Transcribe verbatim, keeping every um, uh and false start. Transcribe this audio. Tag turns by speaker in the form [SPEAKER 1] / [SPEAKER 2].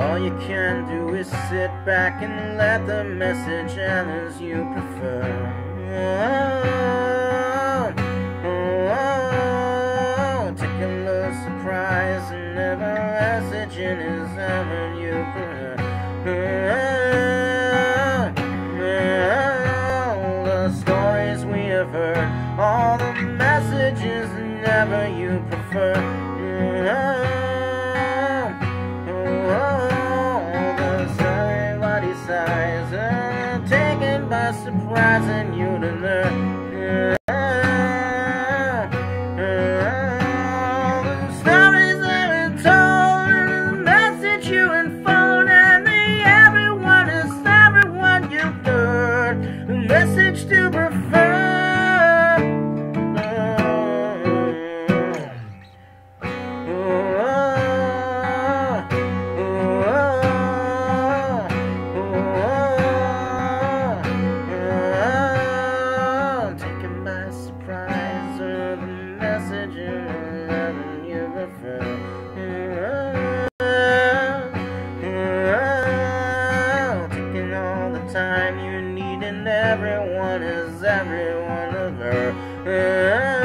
[SPEAKER 1] all you can do is sit back and let the message end as you prefer. Oh, oh, oh, taking the surprise and never messaging is ever you prefer. Oh, the stories we have heard, all the messages never you prefer. Size, uh, taken by surprise and you to learn. Uh, uh, the stories that been told, and the message you unfold, and the everyone is everyone you've heard. The message to prefer. Taking all the time you need, and everyone is everyone of her.